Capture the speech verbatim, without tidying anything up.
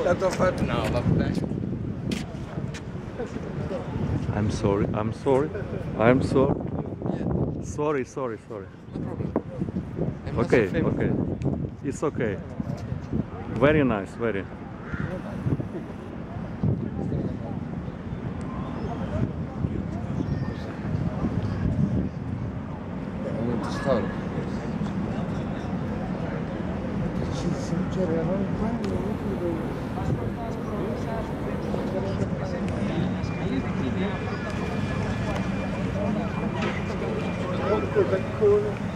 la tua faccia. No, vabbè. I'm sorry, I'm sorry, I'm sorry. Sorry, sorry, sorry. No problem. I'm not Okay, so famous. okay. It's okay. Very nice, very. Momento storico. Cosa